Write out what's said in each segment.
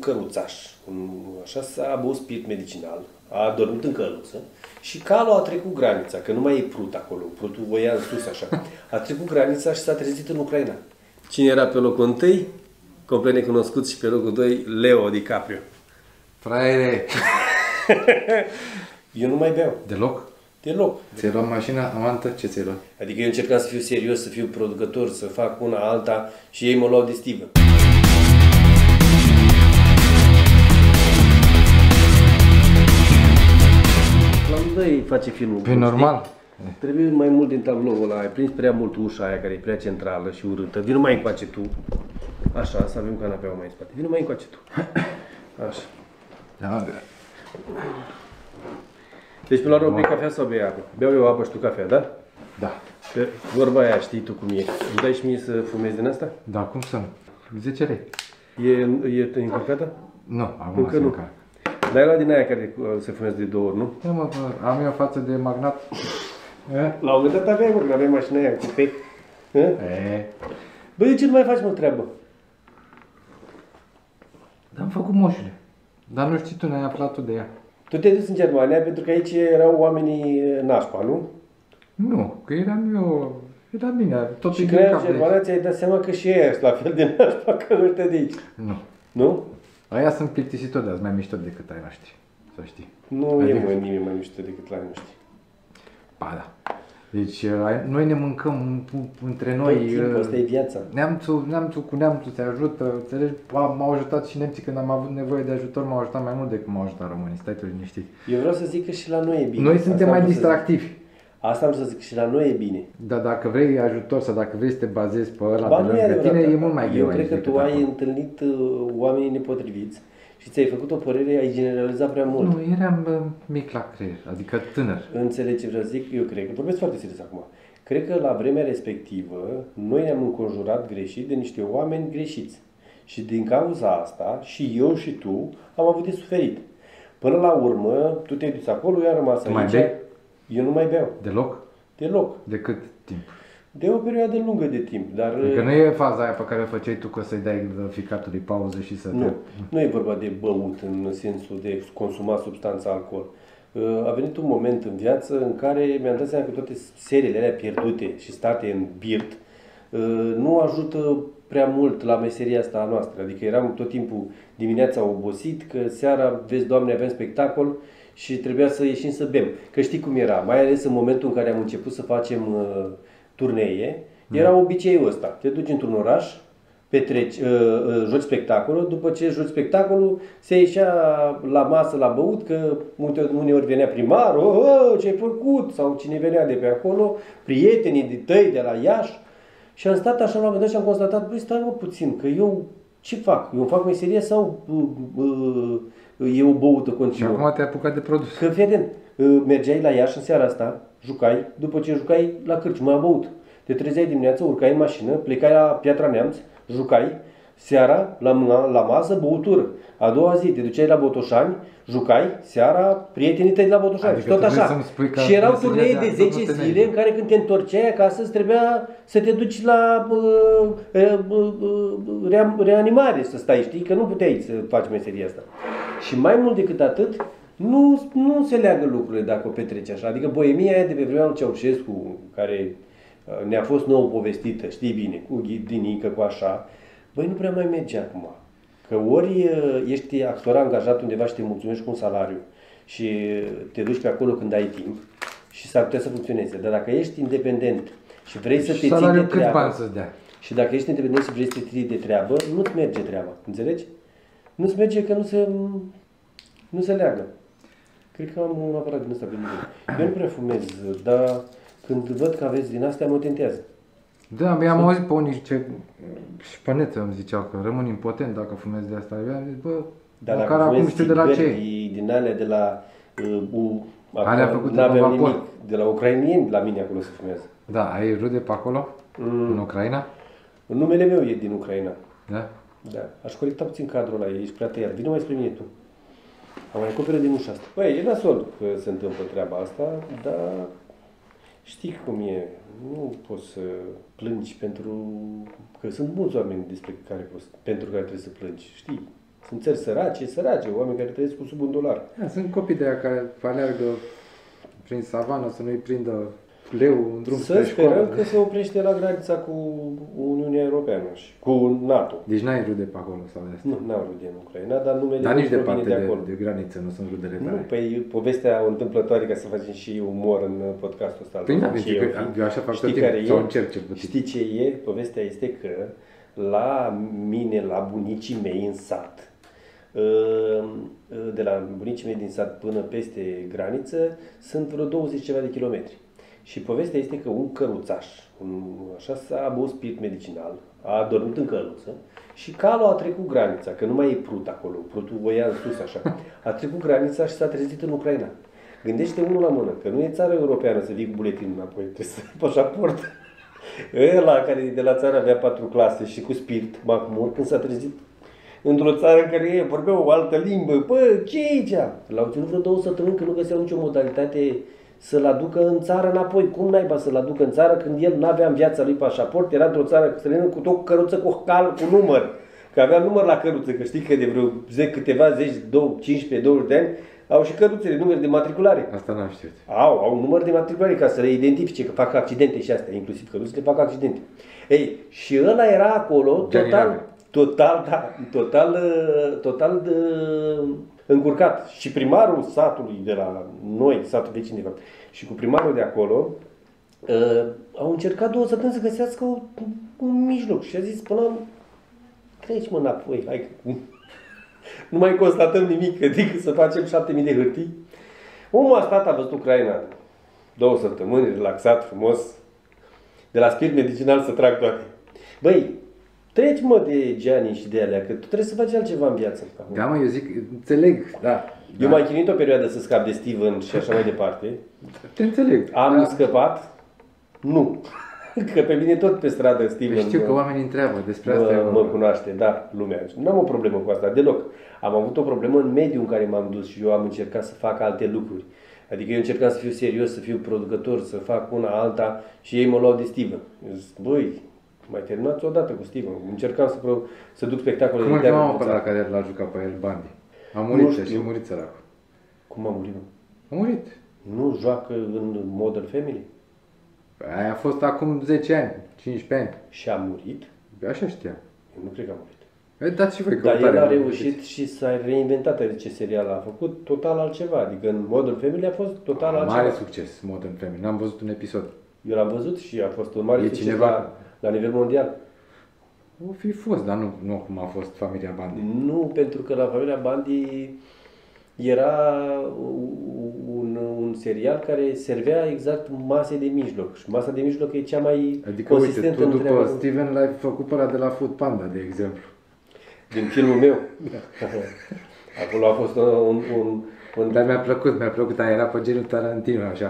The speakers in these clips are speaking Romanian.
căruțaș. Așa s-a băut spirit medicinal, a dormit în căruță și calul a trecut granița, că nu mai e prut acolo, prutul o ia în sus așa. A trecut granița și s-a trezit în Ucraina. Cine era pe locul 1? Complet necunoscut, și pe locul 2, Leo DiCaprio. Fraiere! Eu nu mai beau. Deloc? Deloc. Ți-ai luat mașina amantă? Ce ți-ai luat? Adică eu încercam să fiu serios, să fiu producător, să fac una alta și ei mă luau de stivă. La unde face filmul? Pe normal. Trebuie mai mult din tabloul ăla, ai prins prea mult ușa aia care e prea centrală și urâtă. Vino mai încoace tu. Așa, să avem canapeaua mai în spate. Vino mai încoace tu. Așa. Da. Deci pe la urmă bei cafea sau bei apă? Beau eu apă și tu cafea, da? Da. Că vorba aia știi tu cum e. Îmi dai și mie să fumezi din asta? Da, cum să nu? 10 lei. E încărcată? Nu, acum Încă nu. Dar e la din aia care se fumează de 2 ori, nu? Da, mă, am eu față de magnat. La un moment dat aveai, mă, când aveai mașina aia cu pec. Băi, de ce nu mai faci, mă, treabă? Dar am făcut moșule. Dar nu știi tu, n-ai aflat tu de ea. Tu te-ai dus în Germania pentru că aici erau oamenii nașpa, nu? Nu, că eram eu... Era bine, tot și când ai în Germania ți-ai dat seama că și ei sunt la fel de nașpa ca ăștia de aici. Nu. Nu? Aia sunt plictisitori, dar sunt mai mișto decât ai noștri, să știi. Nu adică... e nimeni mai mișto decât la noștri. Ba da. Deci noi ne mâncăm între noi. Tot timpul, asta e viața. Neamțul cu neamțul se ajută, înțelegi? M-au ajutat și nemții când am avut nevoie de ajutor, m-au ajutat mai mult decât m-au ajutat românii, stai tu liniștit. Eu vreau să zic că și la noi e bine. Noi suntem mai distractivi. Asta am să zic, și la noi e bine. Dar dacă vrei ajutor sau dacă vrei să te bazezi pe ăla ba, de lângă tine, e mult mai greu. Eu cred că tu ai întâlnit oamenii nepotriviți și ți-ai făcut o părere, ai generalizat prea mult. Nu, eram mic la creier, adică tânăr. Înțelegi ce vreau să zic? Eu cred că, vorbesc foarte serios acum, cred că la vremea respectivă noi ne-am înconjurat greșit de niște oameni greșiți. Și din cauza asta, și eu și tu am avut de suferit. Până la urmă, tu te-ai dus acolo, eu am rămas aici. Mai bei? Eu nu mai beau. Deloc? Deloc. De cât timp? De o perioadă lungă de timp, dar... Adică nu e faza aia pe care o făceai tu, că să-i dai ficatului pauză și să Nu, nu e vorba de băut în sensul de consumat substanța alcool. A venit un moment în viață în care mi-am dat seama că toate seriile alea pierdute și state în birt nu ajută prea mult la meseria asta a noastră. Adică eram tot timpul dimineața obosit, că seara, vezi, Doamne, avem spectacol și trebuia să ieșim să bem. Că știi cum era, mai ales în momentul în care am început să facem turnee, era obiceiul ăsta. Te duci într-un oraș, petreci, joci spectacolul, după ce joci spectacolul, se ieșea la masă la băut, că uneori venea primarul, ce-ai făcut, sau cine venea de pe acolo, prietenii tăi de la Iași. Și am stat așa la un moment dat și am constatat, băi, stai mă puțin, că eu ce fac? Eu fac meserie sau e o băută continuă? Și acum te-ai apucat de produs. Că, fii atent, mergeai la Iași în seara asta, jucai, după ce jucai la cârciumă, a băut. Te trezeai dimineața, urcai în mașină, plecai la Piatra Neamț, jucai, seara, la masă, băutură. A doua zi te duceai la Botoșani, jucai, seara, prietenii tăi la Botoșani. Adică și tot așa. Și erau turnee de 10 zile în care când te întorceai acasă îți trebuia să te duci la reanimare să stai, știi? Că nu puteai să faci meseria asta. Și mai mult decât atât, nu se leagă lucrurile dacă o petreci așa. Adică boemia aia de pe vremea lui Ceaușescu, care ne-a fost nouă povestită, știi bine, cu ghidinică, cu așa, băi, nu prea mai merge acum. Că ori ești actor angajat undeva și te mulțumești cu un salariu și te duci pe acolo când ai timp și s-ar putea să funcționeze. Dar dacă ești independent și vrei să te ții de treabă, și dacă ești independent și vrei să te ții de treabă, nu-ți merge treaba. Înțelegi? Nu-ți merge că nu se leagă. Cred că am un aparat din ăsta pe mine. Eu nu prea fumez, dar când văd că aveți din astea, mă tentează. Da, am auzit pe unii și pe net îmi ziceau că rămân impotent dacă fumez de asta. Eu am zis, bă, dar măcar acum știu de la ce. Din alea de la... alea făcute pe vapor. De la ucrainieni, la mine acolo se fumează. Da, ai rude pe acolo? În Ucraina? Numele meu e din Ucraina. Da? Da. Aș corecta puțin cadrul ăla, ești prea tăiat. Vino mai spre mine tu. Am mai acoperă din ușa asta. Băi, e nasol că se întâmplă treaba asta, dar știi cum e. Nu poți să plângi pentru că sunt mulți oameni pentru care trebuie să plângi, știi? Sunt țări sărace, oameni care trăiesc cu sub $1. Da, sunt copii de aia care aleargă prin savană să nu-i prindă leu în drum spre Să sperăm școală. că se oprește la granița cu Uniunea Europeană și cu NATO. Deci n-ai rude pe acolo sau de asta. Nu, n-au rude în Ucraina, dar numele Dar nu nici provine departe de acolo. de graniță, nu sunt rudele Nu, tale. păi povestea întâmplătoare, ca să facem și umor în podcastul ăsta. Păi da, Și eu așa fac știi tot care timpul, sau e? încerc cel puțin. Știi ce e? Povestea este că la mine, la bunicii mei în sat, de la bunicii mei din sat până peste graniță, sunt vreo 20 ceva de kilometri. Și povestea este că un căruțaș, așa s-a băut spirit medicinal, a dormit în căruță și calul a trecut granița, că nu mai e prut acolo, prutul voia în sus așa. A trecut granița și s-a trezit în Ucraina. Gândește unul la mână, că nu e țară europeană să vii cu buletin înapoi, trebuie să ai pașaport. Ăla care de la țară avea 4 clase și cu spirit, mahmur, când s-a trezit într-o țară în care vorbea o altă limbă, bă, ce e aici? L-au ținut vreo 2 săptămâni că nu găseau nicio modalitate să-l aducă în țară înapoi. Cum naiba să-l aducă în țară când el n-avea în viața lui pașaport, era într-o țară străină cu tot căruță cu cal, cu număr. Că avea număr la căruță, că știi că de vreo câteva zeci, 15, 20 de ani, au și căruțele, numere de matriculare. Asta n-am știut. Au număr de matriculare ca să le identifice, că fac accidente și astea, inclusiv căruțele fac accidente. Ei, și ăla era acolo total încurcat. Și primarul satului de la noi, satul vecin de fapt, și cu primarul de acolo, au încercat 2 săptămâni să găsească un mijloc și a zis până la treci mă înapoi, hai că nu mai constatăm nimic, decât să facem 7.000 de hârtii. Omul a stat, a văzut Ucraina 2 săptămâni, relaxat, frumos, de la spirit medicinal să trag toate. Băi, treci mă de Gianni și de alea, că tu trebuie să faci altceva în viață. Da, mă, eu zic, înțeleg, da. Eu m-am chinuit o perioadă să scap de Steven și așa mai departe. Te înțeleg. Am scăpat? Nu. Că pe mine tot pe stradă Steven Știu că oamenii întreabă despre asta. mă cunoaște, da, lumea. Nu am o problemă cu asta, deloc. Am avut o problemă în mediul în care m-am dus și eu am încercat să fac alte lucruri. Adică eu încercam să fiu serios, să fiu producător, să fac una alta și ei mă luau de Steven. Eu zic, băi, mai terminați odată cu Steven. Încercam să duc spectacole Cum de îl teatru. chemau pe ăla care l-a jucat pe el, Bandi? A murit și a murit săracul. Cum a murit? A murit. Nu joacă în Modern Family? Aia a fost acum 10 ani, 15 ani. Și a murit? Așa știam. Eu nu cred că a murit. Dați și voi Dar căutare. el a reușit și s-a reinventat, adică ce serial a făcut, total altceva. Adică în Modern Family a fost total altceva. Mare succes, Modern Family. N-am văzut un episod. Eu l-am văzut și a fost un mare E succes cineva- la nivel mondial. O fi fost, dar nu cum a fost familia Bandi. Nu, pentru că la familia Bandi era un serial care servea exact masei de mijloc. Și masa de mijloc e cea mai Adică, uite, consistentă tu în după treaba. Steven l-ai făcut pe ăla de la Food Panda, de exemplu. Din filmul meu. Acolo a fost un Dar mi-a plăcut, aia era pe genul Tarantino, așa.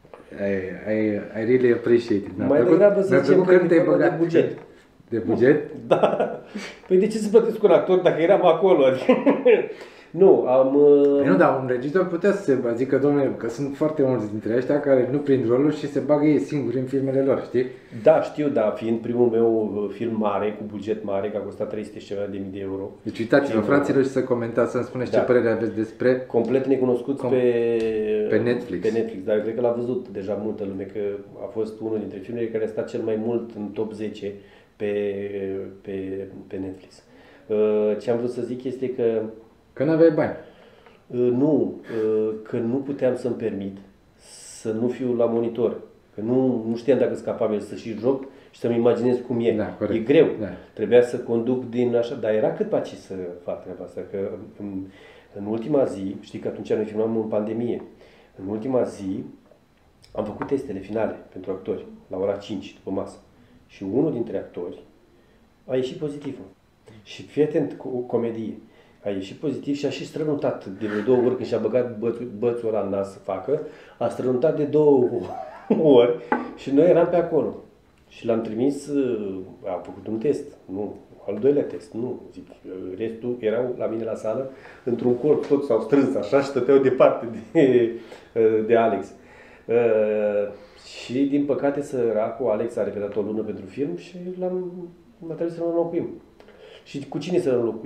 I really appreciate it. mai degrabă să zicem că când te-ai e vorba de băgat. buget. De buget? Da. Păi de ce să plătesc un actor dacă eram acolo? Adică, nu, am... Nu, dar un regizor putea să se zică, domnule, că sunt foarte mulți dintre ăștia care nu prind rolul și se bagă ei singuri în filmele lor, știi? Da, știu, da, fiind primul meu film mare, cu buget mare, că a costat 300 și ceva de mii de euro. Deci uitați-vă, fraților, și să comentați, să-mi spuneți Da. ce părere aveți despre... Complet necunoscuți pe Netflix. Pe Netflix, dar eu cred că l-a văzut deja multă lume, că a fost unul dintre filmele care a stat cel mai mult în top 10 pe Netflix. Ce am vrut să zic este Că n-aveai bani. că nu puteam să-mi permit să nu fiu la monitor. Că nu știam dacă sunt capabil să și joc și să-mi imaginez cum e. Da, corect. E greu. Da. Trebuia să conduc din așa, dar era cât paci să fac treaba asta. Că în ultima zi, știi că atunci noi filmam în pandemie, în ultima zi am făcut testele finale pentru actori la ora 5 după masă. Și unul dintre actori a ieșit pozitiv. Și fii atent cu o comedie. A ieșit pozitiv și a și strănutat de vreo 2 ori când și-a băgat bățul ăla în nas să facă. A strănutat de 2 ori și noi eram pe acolo. Și l-am trimis, a făcut un test, nu, al doilea test, nu, zic, restul erau la mine la sală, într-un colț, toți s-au strâns așa și stăteau departe de Alex. Și din păcate săracul Alex a repetat o lună pentru film și a trebuit să-l înlocuim. Și cu cine să-l înlocuim?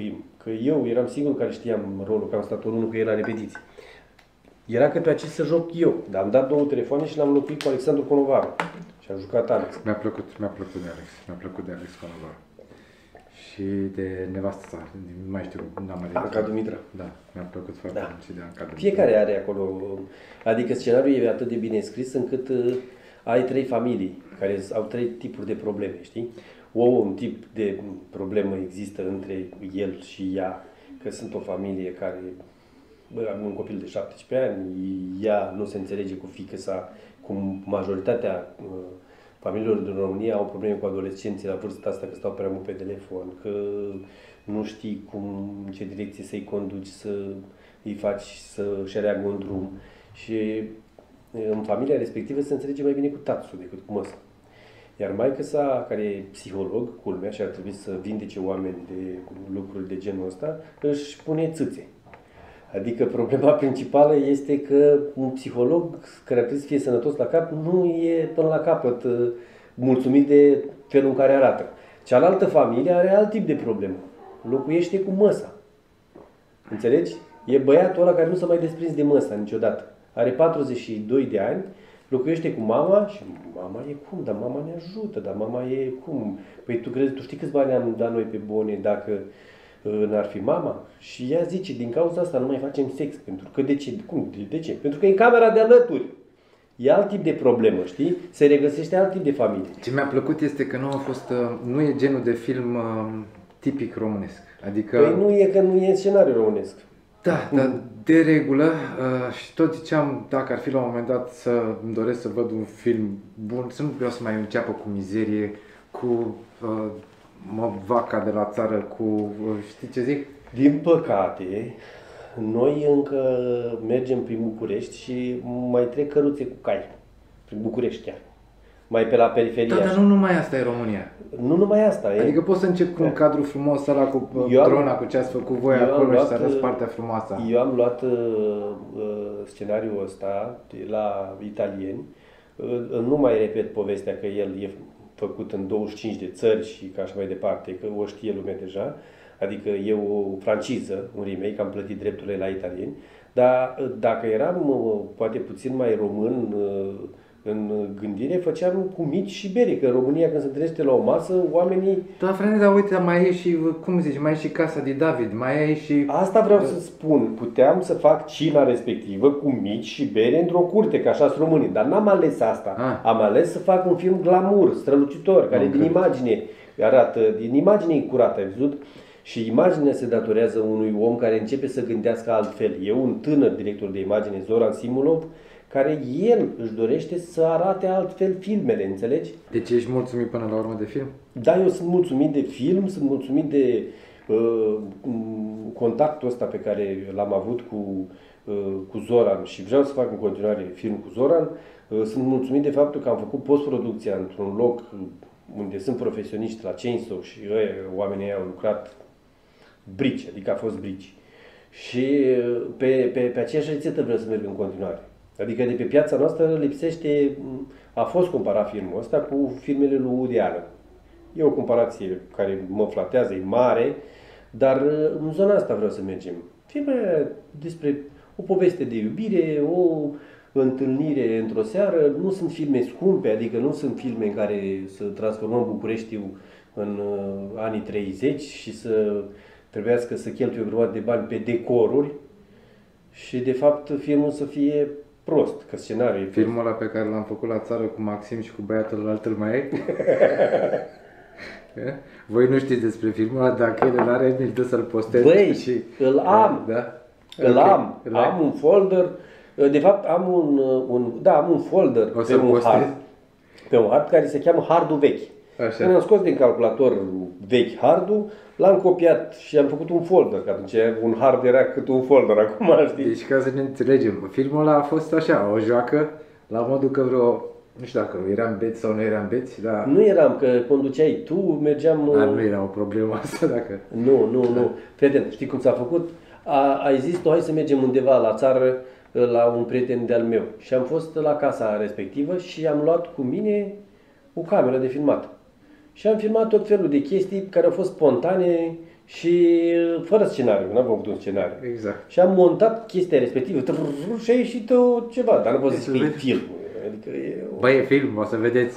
că eu eram singurul care știam rolul, că am stat unul cu el la repetiții. Era că pe acest să joc eu, dar am dat 2 telefoane și l-am înlocuit cu Alexandru Conovaru. Și a jucat Alex. Mi-a plăcut de Alex. Mi-a plăcut de Alex Conovaru. Și de nevastă sa, nu mai știu, n-am mai Anca Dumitra. Da, mi-a plăcut foarte mult și de Anca Dumitra. Fiecare are acolo, adică scenariul e atât de bine scris încât ai 3 familii care au 3 tipuri de probleme, știi? Un tip de problemă există între el și ea, că sunt o familie care am un copil de 17 ani, ea nu se înțelege cu fiica sa, cum majoritatea familiilor din România au probleme cu adolescenții la vârsta asta, că stau prea mult pe telefon, că nu știi în ce direcție să-i conduci, să îi faci să-și aleagă un drum. Și în familia respectivă se înțelege mai bine cu tatăl decât cu măsa. Iar maică-sa, care e psiholog, culmea, și ar trebui să vindece oameni de lucruri de genul ăsta, își pune țâțe. Adică problema principală este că un psiholog care ar trebui să fie sănătos la cap nu e până la capăt mulțumit de felul în care arată. Cealaltă familie are alt tip de problemă. Locuiește cu măsa. Înțelegi? E băiatul ăla care nu s-a mai desprins de măsa niciodată. Are 42 de ani, locuiește cu mama și mama e cum? Dar mama ne ajută, dar mama e cum? Păi tu știi câți bani am dat noi pe bune dacă n-ar fi mama? Și ea zice, din cauza asta nu mai facem sex. Pentru că de ce? Cum? De ce? Pentru că e în camera de alături. E alt tip de problemă, știi? Se regăsește alt tip de familie. Ce mi-a plăcut este că nu e genul de film tipic românesc. Adică... Păi nu e că nu e scenariu românesc. Da, dar de regulă și tot ziceam, dacă ar fi la un moment dat să îmi doresc să văd un film bun, să nu vreau să mai înceapă cu mizerie, cu vaca de la țară, cu, știi ce zic? Din păcate, noi încă mergem prin București și mai trec căruțe cu cai, prin București chiar. Mai pe la periferie. Da, dar nu numai asta e România. Nu numai asta. Adică poți să încep cu un cadru frumos ăla cu drona, cu ce ați făcut voi acolo și să arăți partea frumoasă. Eu am luat scenariul ăsta de la italieni. Nu mai repet povestea că el e făcut în 25 de țări și ca așa mai departe, că o știe lumea deja. Adică e o franciză, un remake, am plătit drepturile la italieni. Dar dacă eram poate puțin mai român în gândire, făceam cu mici și bere, că în România când se întâlnește la o masă, oamenii... Da, frate, dar uite, mai e și, cum zici, mai e și Casa de David, mai e și... Asta vreau să spun, puteam să fac cina respectivă cu mici și bere într-o curte, că așa sunt românii, dar n-am ales asta. Am ales să fac un film glamour, strălucitor, care din imagine arată, din imagine e curată, ai văzut? Și imaginea se datorează unui om care începe să gândească altfel. E un tânăr director de imagine, Zoran Simulov, care el își dorește să arate altfel filmele, înțelegi? Deci ești mulțumit până la urmă de film? Da, eu sunt mulțumit de film, sunt mulțumit de contactul ăsta pe care l-am avut cu Zoran și vreau să fac în continuare film cu Zoran. Sunt mulțumit de faptul că am făcut postproducția într-un loc unde sunt profesioniști la Chainsaw și oamenii au lucrat brici, adică a fost brici. Și pe aceeași rețetă vreau să merg în continuare. Adică de pe piața noastră lipsește, a fost comparat filmul ăsta cu filmele lui Woody Allen. E o comparație care mă flatează, e mare, dar în zona asta vreau să mergem. Filmele despre o poveste de iubire, o întâlnire într-o seară, nu sunt filme scumpe, adică nu sunt filme în care să transformăm Bucureștiul în anii 30 și să trebuiască să cheltuie o grămadă de bani pe decoruri și de fapt filmul să fie prost, că scenariul e prost. Filmul ăla pe care l-am făcut la țară cu Maxim și cu băiatul ăla îl mai e? Voi nu știți despre filmul ăla, dacă el are, mi-l dă să-l postez. Băi, și... îl am, da? îl am, am un folder, de fapt am un folder pe un hard care se cheamă hardul vechi. Așa. Când am scos din calculator vechi hardul, l-am copiat și am făcut un folder, că atunci un hard era cât un folder, acum știi? Deci ca să ne înțelegem, filmul ăla a fost așa, o joacă, la modul că nu știu dacă eram beți sau nu eram beți, dar... Nu eram, că conduceai tu, mergeam... Nu era o problemă asta, dacă... Nu. Prieten, știi cum s-a făcut? Ai zis tu, hai să mergem undeva la țară, la un prieten de-al meu. Și am fost la casa respectivă și am luat cu mine o cameră de filmat. Și am filmat tot felul de chestii care au fost spontane și fără scenariu, n-am făcut un scenariu. Exact. Și am montat chestia respectivă și a ieșit ceva, dar nu pot să spui film. Adică e... Bă, e film, o să vedeți.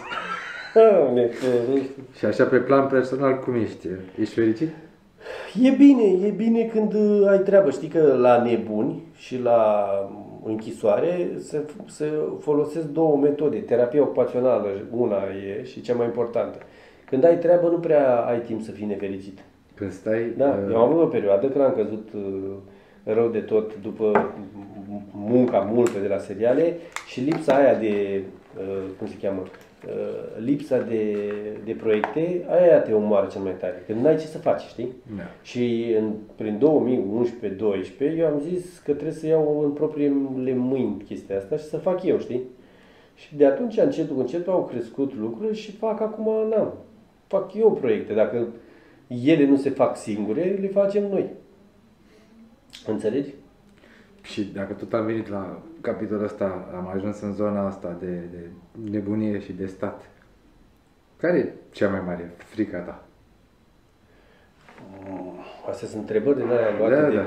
Și așa pe plan personal, cum ești? Ești fericit? E bine când ai treabă. Știi că la nebuni și la închisoare se folosesc două metode. Terapia ocupațională, una e și cea mai importantă. Când ai treabă, nu prea ai timp să fii nefericit. Când stai... Da, eu am avut o perioadă când am căzut rău de tot după munca multă de la seriale și lipsa aia de, cum se cheamă, lipsa de proiecte, aia te omoară cel mai tare, când n-ai ce să faci, știi? Da. Și prin 2011-12 eu am zis că trebuie să iau în propriile mâini chestia asta și să fac eu, știi? Și de atunci, încetul cu încetul, au crescut lucrurile și fac acum, fac eu proiecte. Dacă ele nu se fac singure, le facem noi. Înțelegi? Și dacă tot am venit la capitolul ăsta, am ajuns în zona asta de nebunie și de stat. Care e cea mai mare frica ta? Astea sunt întrebări din alea luate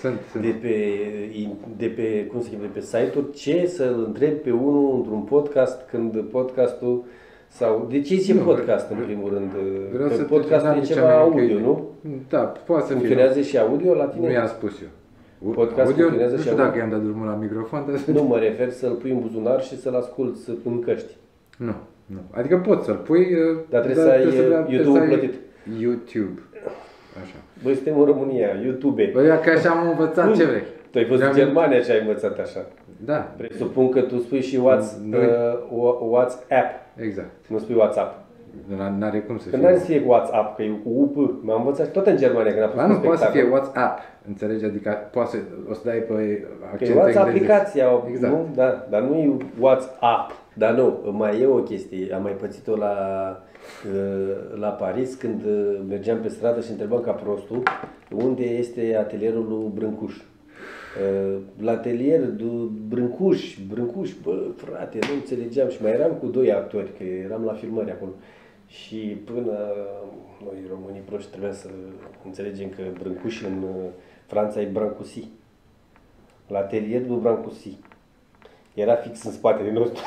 de pe, cum se cheamă, de pe site-uri. Ce să-l întreb pe unul într-un podcast când podcastul sau... De ce zice podcast în primul rând? Că podcastul e ceva audio, nu? Da, poate să fie. Funcționează și audio la tine? Nu i-am spus eu. Podcast audio, nu știu dacă i-am dat drumul la microfon, dar... Nu, mă refer să-l pui în buzunar și să-l asculți în căști. Nu. Adică poți să-l pui... Dar trebuie să ai YouTube-ul plătit. YouTube. Așa. Băi, suntem în România, YouTube. Băi, că așa am învățat, ce vrei? Tu ai fost în Germania și ai învățat așa. Da. Presupun că tu spui și WhatsApp. Exact. Nu spui WhatsApp. N-are cum să fie. Că n-are să fie cu WhatsApp, că e cu UP. M-am învățat tot în Germania când a fost nu, poate să fie WhatsApp. Înțelegi? Adică poate o să dai pe accent englezesc. Aplicația, exact. Nu? Da, dar nu e WhatsApp. Dar nu, mai e o chestie. Am mai pățit-o la Paris când mergeam pe stradă și întrebam ca prostul unde este atelierul lui Brâncuș. La atelier Brâncuș, bă, frate, nu înțelegeam și mai eram cu doi actori, că eram la filmări acolo. Și până noi românii proști trebuia să înțelegem că Brâncuș în Franța e Brancusi. La atelier lui Brancusi. Era fix în spatele nostru.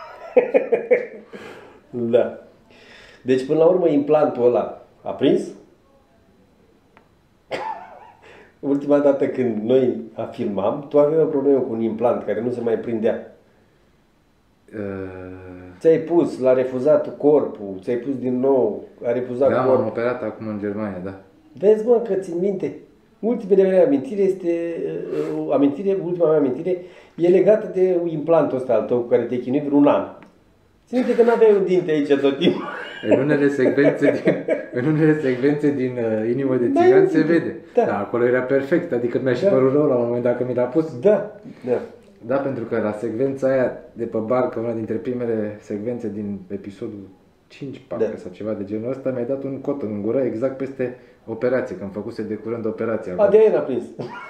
Da. Deci până la urmă implantul ăla a prins. Ultima dată când noi filmam, tu aveai o problemă cu un implant care nu se mai prindea. Ți-ai pus, l-a refuzat corpul, ți-ai pus din nou, a refuzat corpul. Da, m-am operat acum în Germania, da. Vezi, mă, că țin minte. Ultima mea amintire e legată de implantul ăsta al tău cu care te-ai chinuit vreun an. Țin minte că n-aveai un dinte aici tot timpul. În unele secvențe din Inimă de țigan se vede. Da. Da, acolo era perfect, adică mi-a și părut rău la un moment dat când mi l-a pus. Da. Da, pentru că la secvența aia de pe barcă, una dintre primele secvențe din episodul 5, parcă, sau ceva de genul ăsta, mi-a dat un cot în gură exact peste operație, când făcuse de curând operația. De-aia n-a prins.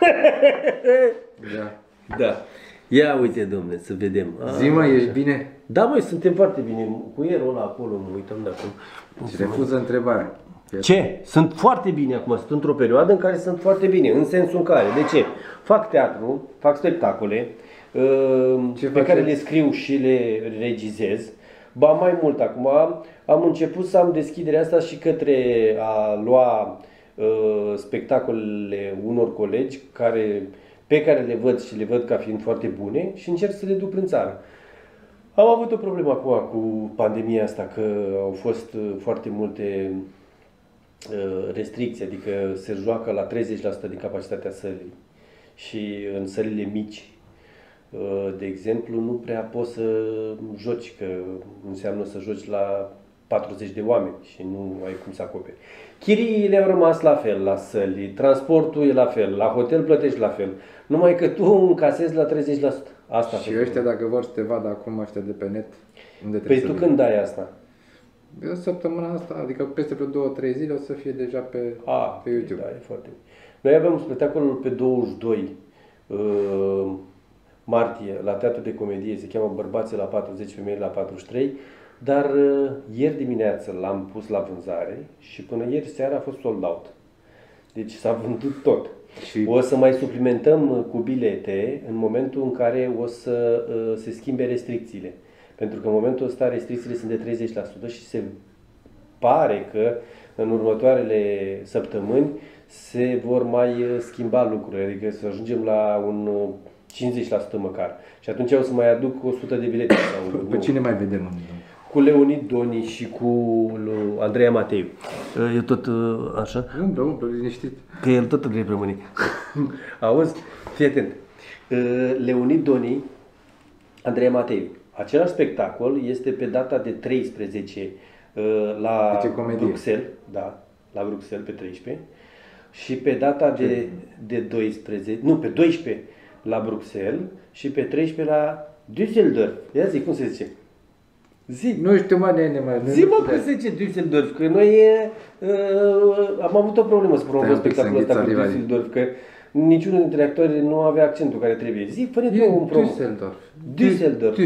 Da. Ia uite, domnule, să vedem. Zi-mă, ești bine? Da, măi, suntem foarte bine. Cuierul ăla acolo, mă uităm de acum. Și refuză întrebarea. Ce? Sunt foarte bine acum, sunt într-o perioadă în care sunt foarte bine, în sensul în care, de ce? Fac teatru, fac spectacole, pe care le scriu și le regizez. Ba mai mult, acum am început să am deschiderea asta și către a lua spectacolele unor colegi pe care le văd și le văd ca fiind foarte bune și încerc să le duc prin țară. Am avut o problemă acum cu pandemia asta, că au fost foarte multe restricții, adică se joacă la 30% din capacitatea sălii și în sălile mici, de exemplu, nu prea poți să joci, că înseamnă să joci la 40 de oameni și nu ai cum să acoperi. Chiriile au rămas la fel la săli, transportul e la fel, la hotel plătești la fel, numai că tu încasezi la 30%. Asta și ăștia, dacă vor să te vadă acum, ăștia de pe net, unde trebuie să tu când dai asta? Săptămâna asta, adică peste vreo 2-3 zile o să fie deja pe YouTube. Da, e foarte bine. Noi avem un spectacol pe 22 martie la Teatru de Comedie, se cheamă Bărbații la 40, Femei la 43, dar ieri dimineață l-am pus la vânzare și până ieri seara a fost sold out. Deci s-a vândut tot. Și O să mai suplimentăm cu bilete în momentul în care o să se schimbe restricțiile. Pentru că în momentul ăsta restricțiile sunt de 30% și se pare că în următoarele săptămâni se vor mai schimba lucrurile, adică să ajungem la un 50% măcar. Și atunci o să mai aduc 100 de bilete. Sau, pe cine mai vedem? cu Leonid Doni și cu Andreea Mateiu. E tot așa? Umblă, liniștit. Că el tot trebuie rămâne. Auzi? Fii atent. Leonid Doni, Andreea Mateiu. Același spectacol este pe data de 13 la Bruxelles, da, la Bruxelles pe 13 și pe data de 12, nu, pe 12 la Bruxelles și pe 13 la Düsseldorf. Ia zi, cum se zice? Zi. Nu știu, mă, mai. Zi, mă, cum se zice Düsseldorf, că noi am avut o problemă să promovăm spectacolul ăsta cu Düsseldorf, că niciunul dintre actori nu avea accentul care trebuie. Zi, fă-ne tu un promo. Düsseldorf.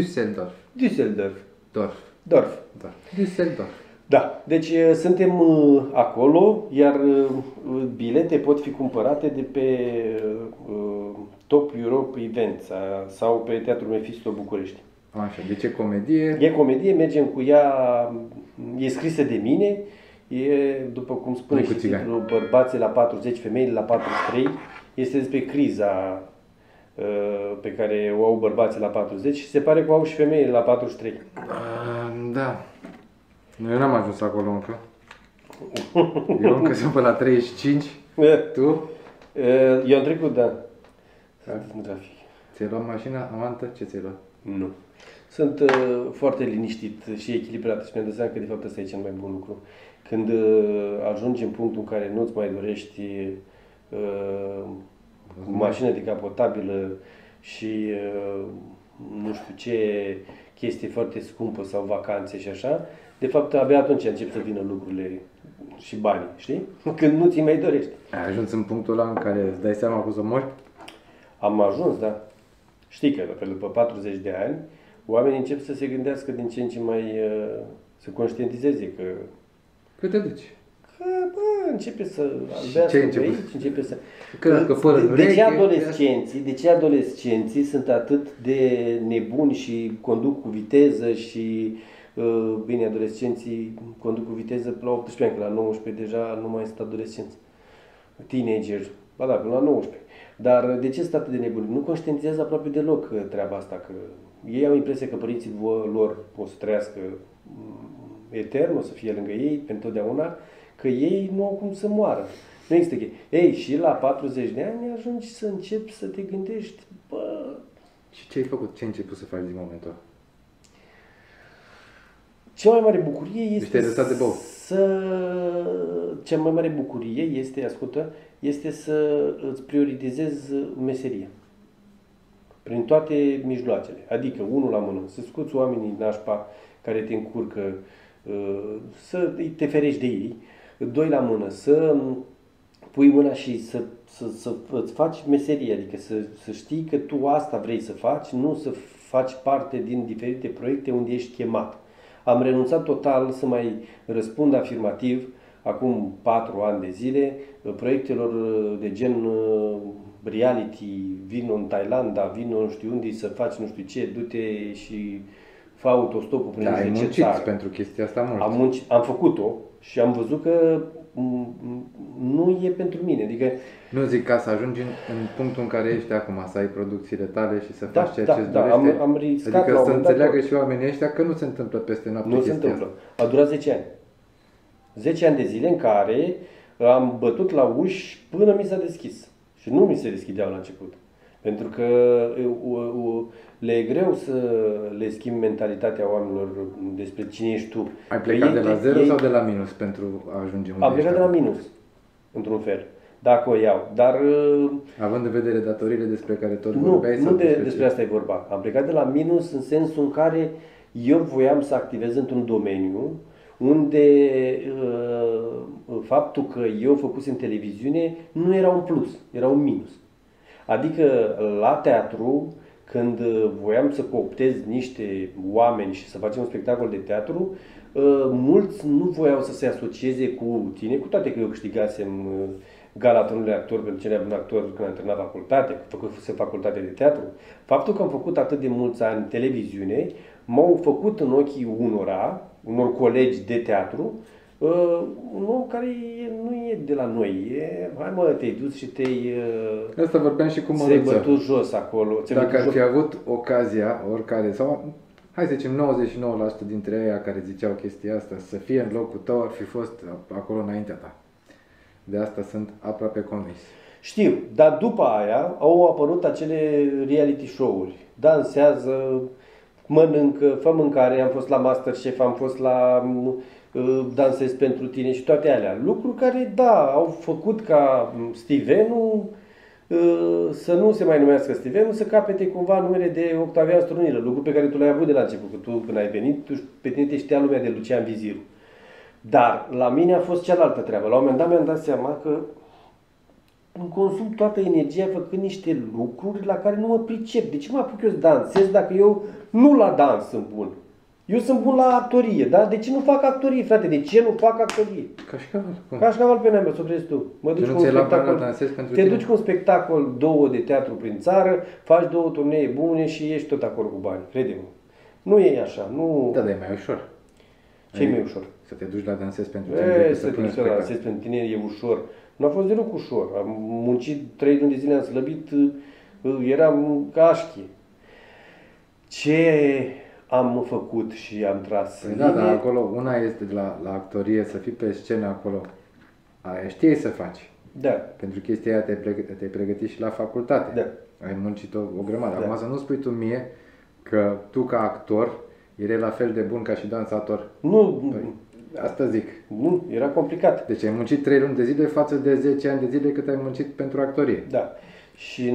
Düsseldorf. Da, deci suntem acolo, iar bilete pot fi cumpărate de pe Top Europe Events sau pe Teatrul Mephisto București. Așa, deci e comedie. E comedie, mergem cu ea, e scrisă de mine, e, după cum spune și titlul, bărbații la 40, femeile la 43, este despre criza pe care o au bărbații la 40 și se pare că o au și femeile la 43. Da. Eu n-am ajuns acolo încă. Eu încă sunt pe la 35. Tu? Eu am trecut, da. În trafic. Ți-ai luat mașina, amantă? Ce ți-ai luat? Nu. Sunt foarte liniștit și echilibrat și mi-am dat seama că de fapt ăsta e cel mai bun lucru. Când ajungi în punctul în care nu-ți mai dorești mașină decapotabilă și nu știu ce chestie foarte scumpă sau vacanțe și așa, de fapt abia atunci încep să vină lucrurile și banii, știi? Când nu ți mai dorești. Ai ajuns în punctul ăla în care îți dai seama că o să mori? Am ajuns, da. Știi că după 40 de ani, oamenii încep să se gândească din ce în ce mai, să conștientizeze că... Că te duci. Că, bă, începe să albească pe aici, începe să... De ce adolescenții sunt atât de nebuni și conduc cu viteză și... Bine, adolescenții conduc cu viteză la 18 ani, că la 19 deja nu mai sunt adolescenți. Teenager, ba da, până la 19. Dar de ce sunt atât de nebuni? Nu conștientizează aproape deloc treaba asta, că ei au impresia că părinții lor o să trăiască etern, o să fie lângă ei pentru totdeauna, că ei nu au cum să moară. Nu există chestie. Ei, și la 40 de ani ajungi să începi să te gândești, bă... Și ce ai făcut? Ce ai început să faci din momentul ăla? Cea mai mare bucurie este Cea mai mare bucurie este, ascultă, este să îți prioritizezi meseria. Prin toate mijloacele. Adică, unul la mână, să scoți oamenii nașpa care te încurcă, să te ferești de ei. Doi la mână, să pui mâna și să îți faci meseria, adică să știi că tu asta vrei să faci, nu să faci parte din diferite proiecte unde ești chemat. Am renunțat total să mai răspund afirmativ, acum 4 ani de zile, proiectelor de gen reality, vino în Thailanda, vino nu știu unde să faci nu știu ce, du-te și fă autostopul prin 10 țară. Ai muncit pentru chestia asta mult. Am făcut-o și am văzut că nu e pentru mine. Adică, nu zic ca să ajungi în punctul în care ești acum, să ai producțiile tale și să faci ceea ce îți dorește. Am riscat adică să înțeleagă și oamenii ăștia că nu se întâmplă peste noapte. Nu se întâmplă. A durat 10 ani. 10 ani de zile în care am bătut la uși până mi s-a deschis. Și nu mi se deschideau la început. Pentru că le e greu să le schimbi mentalitatea oamenilor despre cine ești tu. Ai plecat de la zero sau de la minus pentru a ajunge unde am plecat de la minus, într-un fel, dacă o iau. Dar având în vedere datoriile despre care tot vorbeai? Nu despre asta e vorba. Am plecat de la minus în sensul în care eu voiam să activez într-un domeniu unde faptul că eu făcusem televiziune nu era un plus, era un minus. Adică la teatru, când voiam să cooptez niște oameni și să facem un spectacol de teatru, mulți nu voiau să se asocieze cu tine, cu toate că eu câștigasem Gala Turnului Actor pentru cel mai bun actor când am terminat facultate, făcuse facultate de teatru. Faptul că am făcut atât de mulți ani televiziune m-au făcut în ochii unor colegi de teatru, un om care nu e de la noi. Hai mă, te-ai dus și Asta vorbeam și cu Măruță. ți-ai bătut jos acolo. Dacă ar fi avut ocazia, oricare, sau hai să zicem 99% dintre ei care ziceau chestia asta, să fie în locul tău, ar fi fost acolo înaintea ta. De asta sunt aproape convins. Știu, dar după aia au apărut acele reality show-uri. Dansează, mănâncă, fă mâncare, am fost la Masterchef, am fost la Dansez pentru tine și toate alea. Lucruri care, da, au făcut ca Stivenu să nu se mai numească Stivenu, să capete cumva numele de Octavian Strunilă, lucru pe care tu l-ai avut de la început, că tu când ai venit, pe tine te știa lumea de Lucian Viziru. Dar la mine a fost cealaltă treabă. La un moment dat mi-am dat seama că îmi consum toată energia făcând niște lucruri la care nu mă pricep. De ce mă apuc eu să dansez dacă eu nu la dans sunt bun? Eu sunt bun la actorie, da? De ce nu fac actorie, frate? De ce nu fac actorie? Cașcaval. Cașcaval pe neamă, să vrei tu. Mă duci cu un spectacol, te duci cu un spectacol, 2 de teatru prin țară, faci 2 turnee bune și ești tot acolo cu bani. Crede-mă. Nu e așa, nu... Da, dar e mai ușor. Ce e mai ușor? Să te duci la dansez pentru tine. Să te duci la dansez pentru tine e ușor. Nu a fost deloc ușor. Am muncit 3 luni de zile, am slăbit, eram ca așchie. Ce am făcut și am tras? Păi da, dar acolo una este de la actorie, să fii pe scenă acolo. Aia știi să faci. Da. Pentru chestia aia te-ai pregătit și la facultate. Da. Ai muncit o grămadă. Da. Acum să nu spui tu mie că tu ca actor erai la fel de bun ca și dansator. Nu. Păi, asta zic. Nu, era complicat. Deci ai muncit 3 luni de zile față de 10 ani de zile cât ai muncit pentru actorie. Da. Și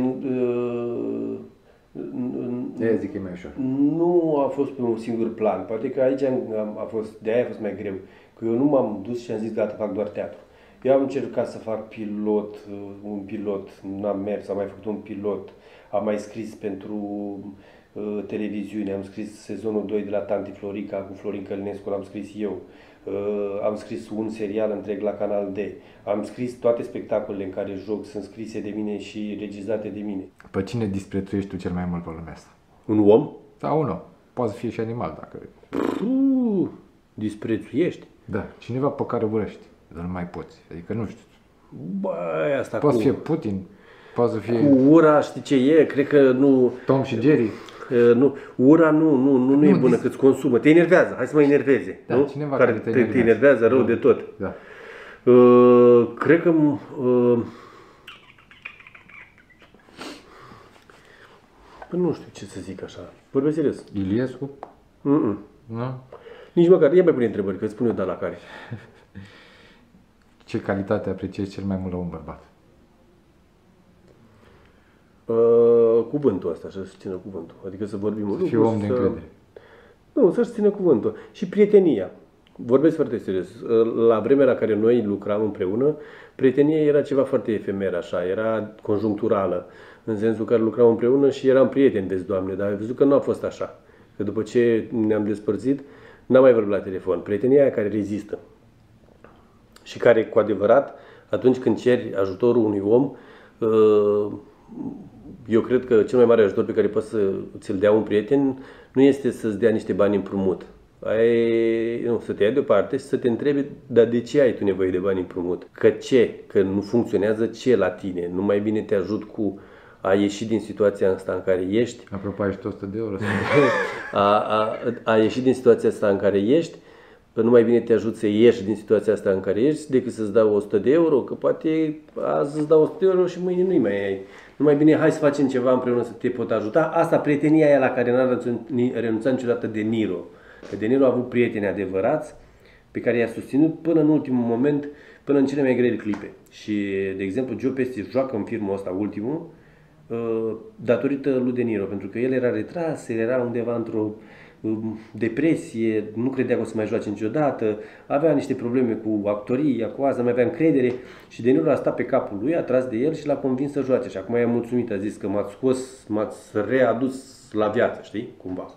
de-aia zic că e mai ușor. nu a fost pe un singur plan. Poate că aici de-aia a fost mai greu. Că eu nu m-am dus și am zis gata, fac doar teatru. Eu am încercat să fac un pilot, n-am mers, am mai făcut un pilot, am mai scris pentru televiziune, am scris sezonul 2 de la Tanti Florica cu Florin Călinescu, l-am scris eu. Am scris un serial întreg la Canal D. Am scris toate spectacolele în care joc, sunt scrise de mine și regizate de mine. Pe cine disprețuiești tu cel mai mult pe lumea asta? Un om? Sau un om. Poate să fie și animal, dacă... Disprețuiești? Da, cineva pe care urăști, dar nu mai poți. Adică nu știu. Băi, asta poate să fie Putin, poate să fie... Cu ura, știi ce e? Cred că nu... Tom și Jerry. Nu, ura nu e bună, că îți consumă. Te enervează, hai să mă enerveze. Da, nu? cineva care te enervează rău de tot. Da. Cred că... nu știu ce să zic așa. Vorbesc serios. Iliescu? Nu? Nici măcar. Ia mai pune întrebări, că îți spun eu da la care. Ce calitate apreciezi cel mai mult la un bărbat? Cuvântul ăsta, să-și țină cuvântul. Adică să vorbim un lucru. Și om de încredere. Nu, să-și țină cuvântul. Și prietenia. Vorbesc foarte serios. La vremea la care noi lucram împreună, prietenia era ceva foarte efemer, așa, era conjuncturală. În sensul că lucram împreună și eram prieteni, vezi, Doamne, dar ai văzut că nu a fost așa. Că după ce ne-am despărțit, n-am mai vorbit la telefon. Prietenia aia care rezistă. Și care, cu adevărat, atunci când ceri ajutorul unui om, eu cred că cel mai mare ajutor pe care poate să ți-l dea un prieten nu este să-ți dea niște bani împrumut. Să te ia deoparte și să te întrebi, dar de ce ai tu nevoie de bani împrumut? Că nu funcționează ce la tine? Nu mai bine te ajut cu a ieși din situația asta în care ești? Apropo, ai 100 de euro? A ieși din situația asta în care ești, nu mai bine te ajut să ieși din situația asta în care ești decât să-ți dau 100 de euro, că poate azi îți dau 100 de euro și mâine nu-i mai ai. Nu mai bine, hai să facem ceva împreună să te pot ajuta. Asta, prietenia aia la care n-a renunțat niciodată De Niro. Că De Niro a avut prieteni adevărați pe care i-a susținut până în ultimul moment, până în cele mai grele clipe. Și, de exemplu, Joe Pesci joacă în filmul ăsta datorită lui De Niro, pentru că el era retras, el era undeva depresie, nu credea că o să mai joace niciodată, avea niște probleme cu actoria, cu asta, nu mai avea încredere și Deniro a stat pe capul lui, a tras de el și l-a convins să joace. Și acum i-a mulțumit, a zis că m-ați scos, m-ați readus la viață, știi, cumva.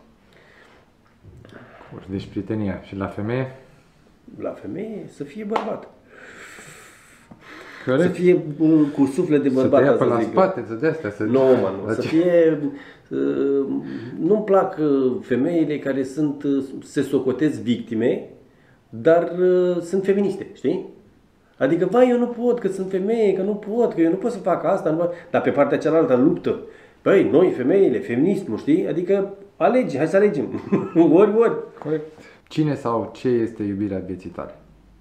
Deci prietenia. Și la femeie? La femeie să fie bărbat. Corect. Să fie cu suflet de bărbat. Să te ia pe să la zic. spate, să de-astea. Să... Nu, mă, nu. Să fie... Nu-mi plac femeile care se socotesc victime, dar sunt feministe, știi? Adică, vai, eu nu pot, că sunt femeie, că nu pot, că eu nu pot să fac asta, nu pot. Dar pe partea cealaltă luptă. Băi, noi, femeile, feminismul, știi? Adică, alegi, hai să alegem. Ori. Corect. Cine sau ce este iubirea vieții tale?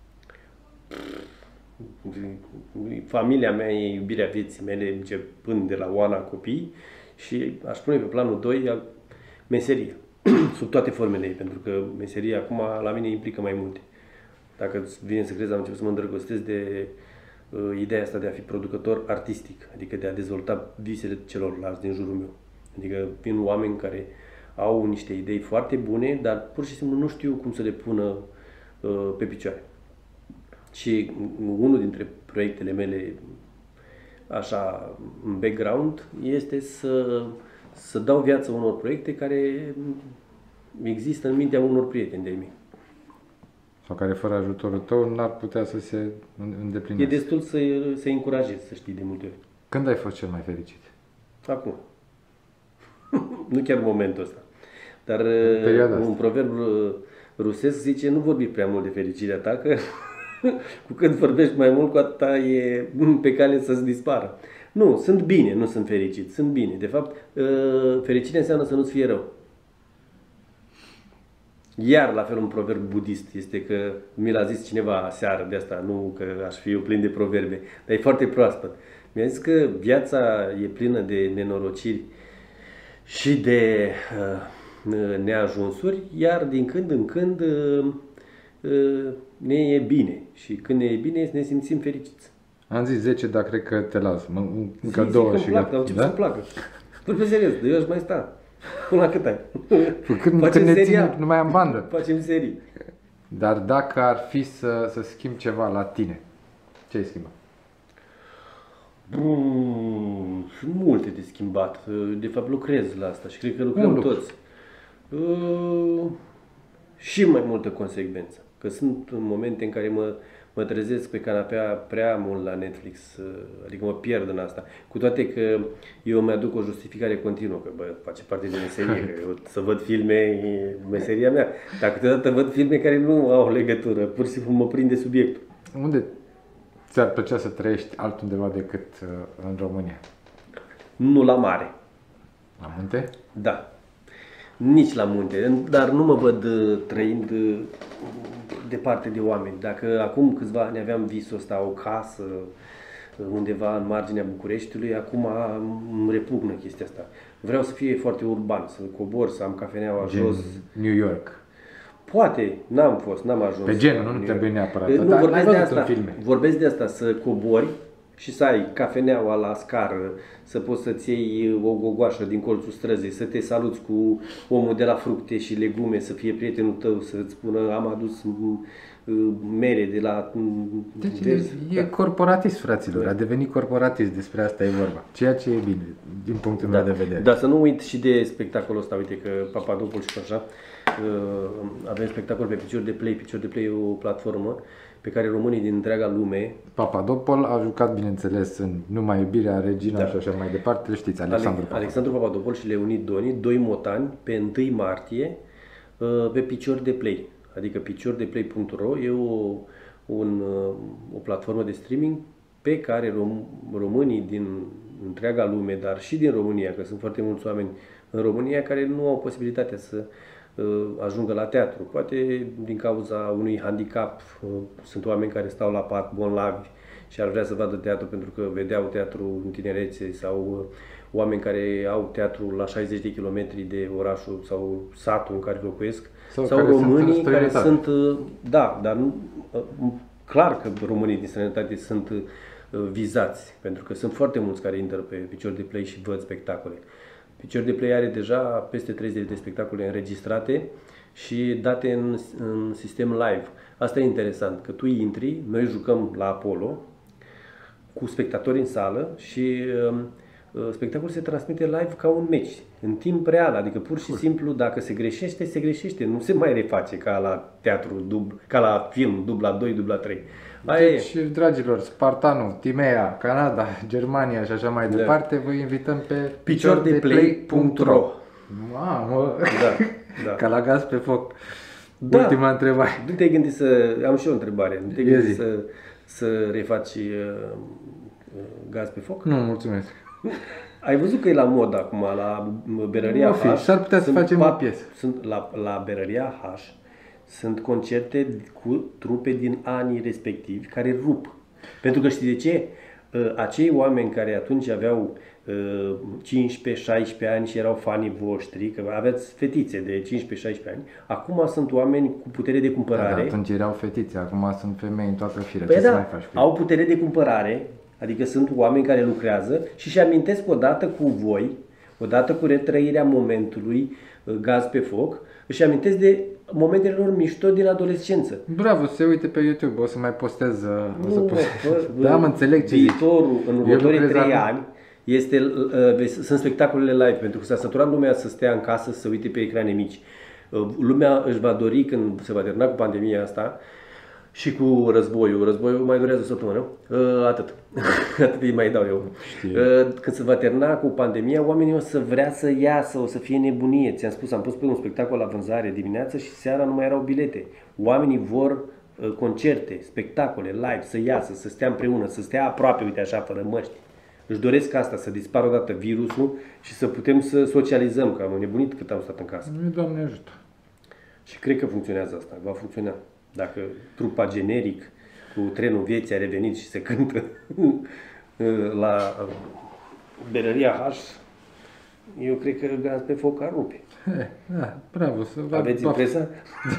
Familia mea e iubirea vieții mele, începând de la Oana copii și aș pune pe planul 2 meseria, sub toate formele ei, pentru că meseria acum la mine implică mai multe. Dacă vine să crezi, am început să mă îndrăgostesc de ideea asta de a fi producător artistic, adică de a dezvolta visele celorlalți din jurul meu. Adică vin oameni care au niște idei foarte bune, dar pur și simplu nu știu cum să le pună pe picioare. Și unul dintre proiectele mele, așa, în background, este să dau viață unor proiecte care există în mintea unor prieteni de-ai mei. Sau care fără ajutorul tău n-ar putea să se îndeplinească. E destul să-i încurajez, să știi, de multe ori. Când ai fost cel mai fericit? Acum. Nu chiar în momentul ăsta. Dar un proverb rusesc zice, nu vorbi prea mult de fericirea ta, că cu cât vorbești mai mult, cu atâta e pe cale să-ți dispară. Nu, sunt bine, nu sunt fericit, sunt bine. De fapt, fericirea înseamnă să nu-ți fie rău. Iar, la fel, un proverb budist este că mi l-a zis cineva seară de asta, nu că aș fi eu plin de proverbe, dar e foarte proaspăt. Mi-a zis că viața e plină de nenorociri și de neajunsuri, iar din când în când ne e bine. Și când ne e bine, ne simțim fericiți. Am zis 10, dar cred că te las. Încă 2 și plac, dar încep să-mi placă. Vorbesc serios, eu aș mai sta. Până la cât ai? Când ne țin, nu mai am bandă. Facem serii. Dar dacă ar fi să schimbi ceva la tine, ce ai schimba? Sunt multe de schimbat. De fapt lucrez la asta și cred că lucrăm toți. Și mai multă consecvență. Că sunt momente în care mă trezesc pe canapea prea mult la Netflix, adică mă pierd în asta. Cu toate că eu mi-aduc o justificare continuă, că face parte din meserie, că eu să văd filme e meseria mea. Dar câteodată văd filme care nu au legătură, pur și simplu mă prinde subiectul. Unde ți-ar plăcea să trăiești altundeva decât în România? Nu la mare. La munte? Da. Nici la munte, dar nu mă văd trăind departe de oameni. Dacă acum câțiva ani aveam visul ăsta, o casă undeva în marginea Bucureștiului, acum îmi repugnă chestia asta. Vreau să fie foarte urban, să cobor, să am cafeneaua jos. New York. Poate, n-am ajuns. Pe genul, nu trebuie neapărat. Nu, dar vorbesc de asta, filme. vorbesc de asta, să cobori și să ai cafeneaua la scară, să poți să-ți iei o gogoașă din colțul străzii, să te saluți cu omul de la fructe și legume, să fie prietenul tău, să-ți spună am adus mere de la... Deci e corporatist, fraților, a devenit corporatist, despre asta e vorba. Ceea ce e bine, din punctul meu de vedere. Dar să nu uit și de spectacolul ăsta, uite că Papadopoulos și așa, avem spectacol pe Picior de Play. Picior de Play e o platformă pe care românii din întreaga lume... Papadopoulos a jucat, bineînțeles, în Numai iubirea, Regina și așa mai departe, le știți, Alexandru Papadopoulos și Leonid Doni, doi motani, pe 1 martie, pe Picior de Play. Adică piciordeplay.ro e o platformă de streaming pe care românii din întreaga lume, dar și din România, că sunt foarte mulți oameni în România care nu au posibilitatea să ajungă la teatru. Poate din cauza unui handicap, sunt oameni care stau la pat bolnavi și ar vrea să vadă teatru pentru că vedeau teatru în tinerețe, sau oameni care au teatru la 60 de kilometri de orașul sau satul în care locuiesc, sau românii care sunt, da, dar nu, clar că românii din străinătate sunt vizați, pentru că sunt foarte mulți care intră pe Picior de Play și văd spectacole. Picior de Play are deja peste 30 de spectacole înregistrate și date în sistem live. Asta e interesant, că tu intri, noi jucăm la Apollo cu spectatori în sală și spectacolul se transmite live ca un meci, în timp real, adică pur și simplu dacă se greșește, se greșește, nu se mai reface ca la teatru, ca la film, dubla 2, dubla 3. Deci, dragilor, Spartanu, Timea, Canada, Germania și așa mai departe, vă invităm pe piciordeplay.ro. Mamă! Da, da. Ca la gaz pe foc. Da. Ultima întrebare. Nu te-ai gândit să... Am și eu o întrebare. Nu te-ai gândit să refaci gaz pe foc? Nu, mulțumesc. Ai văzut că e la mod acum, la Berăria H. S-ar putea să facem o piesă. Sunt la Berăria H. Sunt concerte cu trupe din anii respectivi care rup. Pentru că știi de ce? Acei oameni care atunci aveau 15-16 ani și erau fanii voștri, că aveați fetițe de 15-16 ani, acum sunt oameni cu putere de cumpărare. Da, atunci erau fetițe, acum sunt femei în toată firea. Păi ce da, să mai faci cu au putere de cumpărare, adică sunt oameni care lucrează și amintesc odată cu voi, odată cu retrăirea momentului gaz pe foc, își amintesc de momentele lor mișto din adolescență. Bravo, se uite pe YouTube, o să mai postez. Da, mă înțeleg ce viitorul, în următorii 3 ani, sunt spectacolele live, pentru că s-a săturat lumea să stea în casă, să se uite pe ecrane mici. Lumea își va dori, când se va termina cu pandemia asta și cu războiul mai durează o săptămână, atât îi mai dau eu. Când se va termina cu pandemia, oamenii o să vrea să iasă, o să fie nebunie. Ți-am spus, am pus pe un spectacol la vânzare dimineața și seara nu mai erau bilete. Oamenii vor concerte, spectacole, live, să iasă, să stea împreună, să stea aproape, uite așa, fără măști. Își doresc asta, să dispară odată virusul și să putem să socializăm, că am nebunit cât am stat în casă. Doamne ajută. Și cred că funcționează asta, va funcționa. Dacă trupa generic cu Trenul Vieții a revenit și se cântă la Berăria H, eu cred că gaz pe foc ar rupe. Da, bravo. Aveți impresia?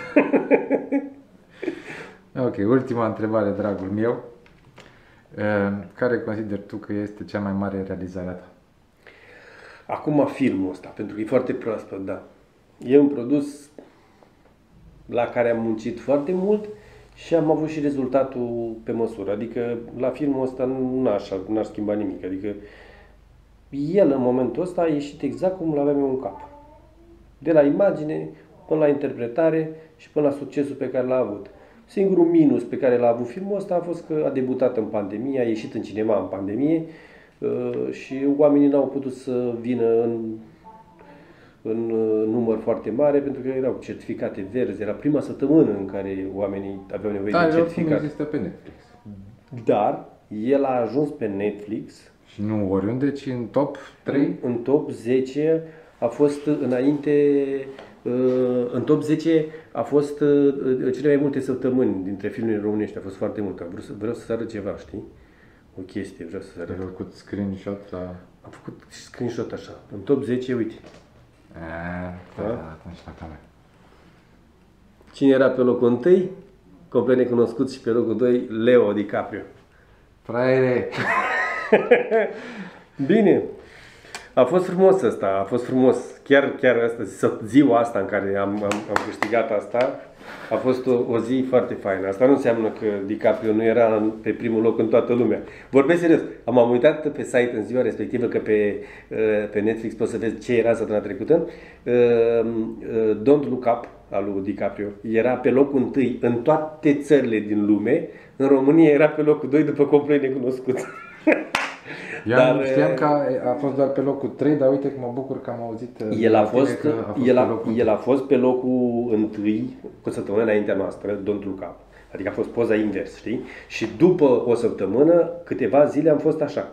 Ok, ultima întrebare, dragul meu. Care consideri tu că este cea mai mare realizare a ta? Acum filmul ăsta, pentru că e foarte proaspăt, da. E un produs la care am muncit foarte mult și am avut și rezultatul pe măsură. Adică la filmul ăsta n-aș schimba nimic. Adică el în momentul ăsta a ieșit exact cum l-aveam eu în cap. De la imagine până la interpretare și până la succesul pe care l-a avut. Singurul minus pe care l-a avut filmul ăsta a fost că a debutat în pandemie, a ieșit în cinema în pandemie și oamenii n-au putut să vină în număr foarte mare pentru că erau certificate verzi. Era prima săptămână în care oamenii aveau nevoie de certificate. Nu există pe Netflix. Dar el a ajuns pe Netflix. Și nu oriunde, ci în top 3? În top 10 a fost înainte... În top 10 a fost cele mai multe săptămâni dintre filmele românești. A fost foarte mult. Vreau să arăt ceva, știi? O chestie, vreau să arăt. Ai făcut screenshot la... Am făcut screenshot așa. În top 10, uite. Atunci la camera. Cine era pe locul 1? Complet necunoscut, și pe locul 2, Leo DiCaprio. Fraiere! Bine. A fost frumos asta, a fost frumos. Chiar asta, ziua asta în care am câștigat asta, a fost o zi foarte faină. Asta nu înseamnă că DiCaprio nu era pe primul loc în toată lumea. Vorbesc serios. M-am uitat pe site în ziua respectivă, că pe Netflix poți să vezi ce era săptămâna trecută. Don't Look Up al lui DiCaprio era pe locul 1 în toate țările din lume. În România era pe locul 2 după Complet Necunoscut. Eu știam că a fost doar pe locul 3, dar uite că mă bucur că am auzit. El a fost pe locul 1 cu săptămână înaintea noastră, Don't Look Up. Adică a fost poza invers, știi? Și după o săptămână, câteva zile am fost așa.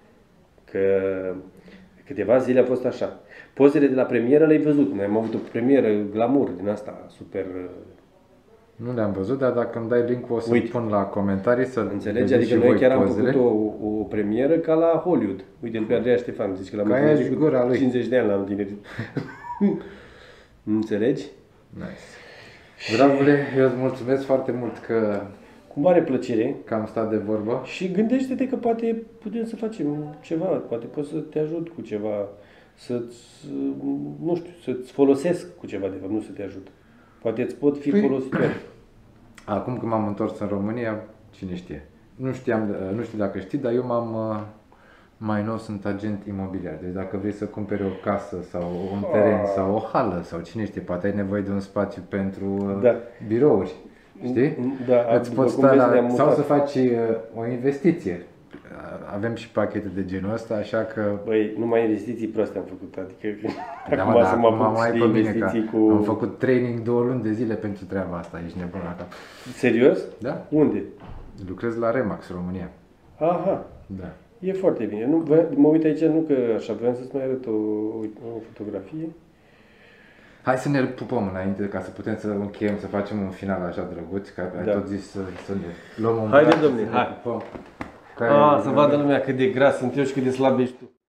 Pozele de la premieră le-ai văzut. Noi am avut o premieră glamour din asta, super... Nu le-am văzut, dar dacă îmi dai link-ul o să pun la comentarii să înțelegi? Adică noi chiar am făcut o premieră ca la Hollywood. Uite-l pe Andreea Ștefan, zici că l-am întâlnit cu 50 de ani la întinerit. Înțelegi? Nice. Dragule, eu îți mulțumesc foarte mult că... Cu mare plăcere. Că am stat de vorbă. Și gândește-te că poate putem să facem ceva, poate pot să te ajut cu ceva. nu știu, să-ți folosesc cu ceva de fapt, nu să te ajut. Poate îți pot fi folositoare. Acum când m-am întors în România, cine știe? Nu știu dacă știi, dar eu mai nou sunt agent imobiliar. Deci dacă vrei să cumperi o casă sau un teren sau o hală sau cine știe, poate ai nevoie de un spațiu pentru birouri. Știi? Da, îți poți sta sau să faci o investiție. Avem și pachete de genul ăsta, așa că... Băi, numai investiții proaste am făcut, adică... Da, mă, să mă apuc de investiții cu... Am făcut training 2 luni de zile pentru treaba asta, ești nebun la cap. Serios? Da. Unde? Lucrez la Remax, România. Aha. Da. E foarte bine. Nu, mă uit aici, nu că așa, vreau să-ți mai arăt o fotografie. Hai să ne pupăm înainte, ca să putem să încheiem, să facem un final așa drăguț, că ai tot zis să ne luăm un Haide, domnule, hai. pupăm. Să vadă lumea cât de gras sunt eu și cât de slab ești tu.